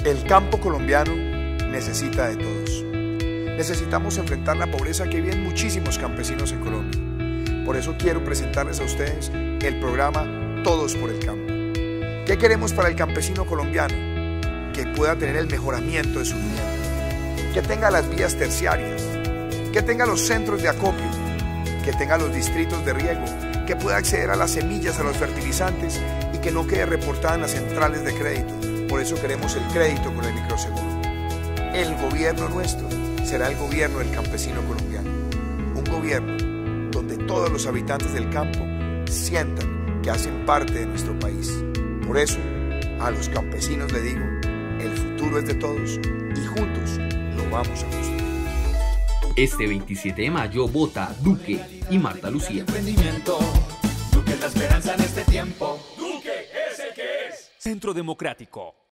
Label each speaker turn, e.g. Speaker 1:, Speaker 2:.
Speaker 1: El campo colombiano necesita de todos. Necesitamos enfrentar la pobreza que viven muchísimos campesinos en Colombia. Por eso quiero presentarles a ustedes el programa Todos por el Campo. ¿Qué queremos para el campesino colombiano? Que pueda tener el mejoramiento de su vivienda, que tenga las vías terciarias, que tenga los centros de acopio, que tenga los distritos de riego, que pueda acceder a las semillas, a los fertilizantes y que no quede reportada en las centrales de crédito. Por eso queremos el crédito con el microseguro. El gobierno nuestro será el gobierno del campesino colombiano. Un gobierno donde todos los habitantes del campo sientan que hacen parte de nuestro país. Por eso, a los campesinos le digo, el futuro es de todos y juntos lo vamos a construir.
Speaker 2: Este 27 de mayo vota Duque y Marta Lucía.
Speaker 3: Duque es la esperanza en este tiempo.
Speaker 4: Duque es el que es.
Speaker 3: Centro Democrático.